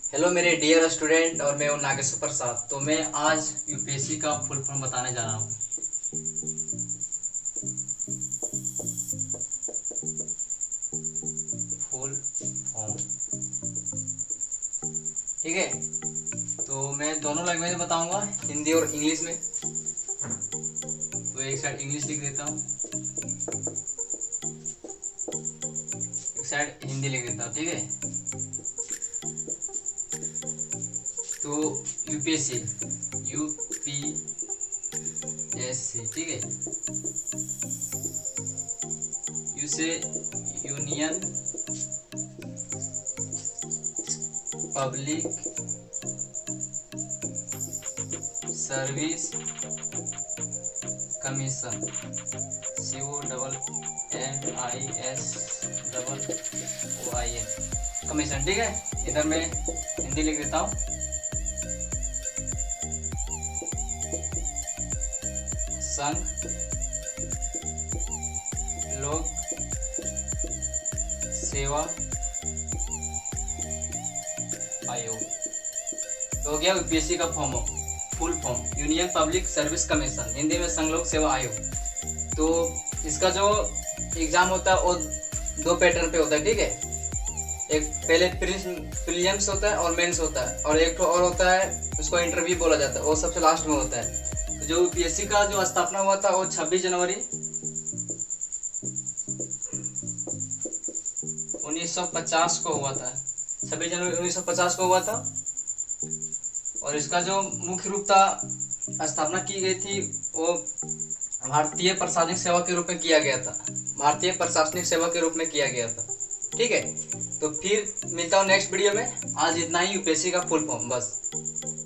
Hello मेरे dear student, और मैं हूँ नागेश्वर प्रसाद। तो मैं आज यूपीएससी का फुल फॉर्म बताने जा रहा हूँ। फुल फॉर्म, ठीक है। तो मैं दोनों लैंग्वेज में बताऊंगा, हिंदी और इंग्लिश में। तो एक साइड इंग्लिश लिख देता हूँ, एक साइड हिंदी लिख देता हूँ, ठीक है। तो यूपीएससी, ठीक है। यू से union public service commission, CONNISOOIN, commission, ठीक है। इधर मैं हिंदी लिख देता हूँ। संघ लोक सेवा आयोग। तो हो गया यूपीएससी का full form, union public service commission, Hindi में संघ लोक सेवा आयोग। तो इसका जो एग्जाम होता है वो दो पैटर्न पे होता है, ठीक है। एक पहले प्रीलिम्स होता है और मेंस होता है, और एक तो और होता है उसको इंटरव्यू बोला जाता है, वो सबसे लास्ट में होता है। तो जो यूपीएससी का जो स्थापना हुआ था वो 26 जनवरी 1950 को हुआ था। 26 जनवरी 1950 को हुआ था। और इसका जो मुख्य रूप था, स्थापना की गई थी, वो भारतीय प्रशासनिक सेवा के रूप में किया गया था। भारतीय प्रशासनिक सेवा के रूप में किया गया था, ठीक है। तो फिर मिलता हूँ नेक्स्ट वीडियो में। आज इतना ही यूपीएससी का फुल फॉर्म, बस।